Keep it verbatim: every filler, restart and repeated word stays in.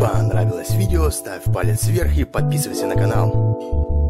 Понравилось видео, ставь палец вверх и подписывайся на канал.